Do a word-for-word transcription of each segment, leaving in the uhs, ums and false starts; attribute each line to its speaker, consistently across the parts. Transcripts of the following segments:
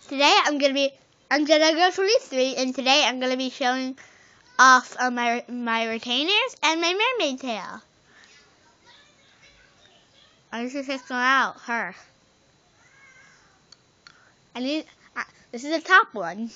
Speaker 1: today I'm gonna be I'm gonna go to Release three, and today I'm gonna be showing off uh, my my retainers and my mermaid tail. I need to check them out. Her. I need. Uh, this is the top one.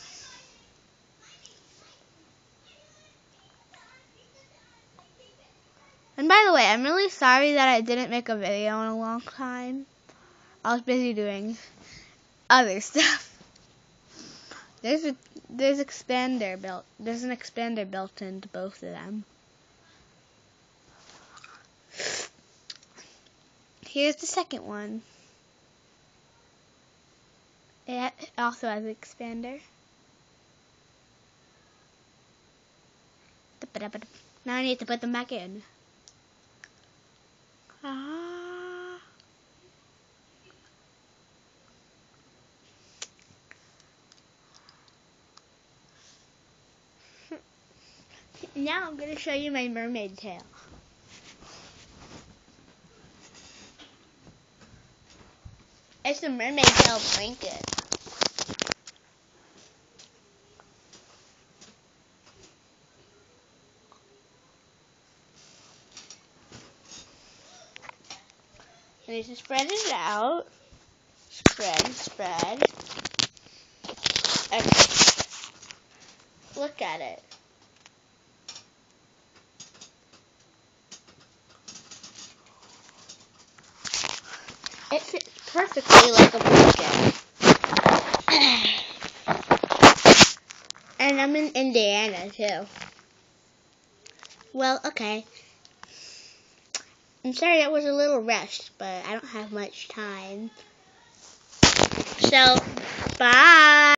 Speaker 1: And by the way, I'm really sorry that I didn't make a video in a long time. I was busy doing other stuff. There's a there's expander built. There's an expander built into both of them. Here's the second one. It also has an expander. Now I need to put them back in. Ah. Now I'm going to show you my mermaid tail. It's a mermaid tail blanket. I need to spread it out. Spread, spread. Okay. Look at it. It fits perfectly like a blanket. And I'm in Indiana too. Well, okay. I'm sorry that was a little rushed, but I don't have much time. So, bye.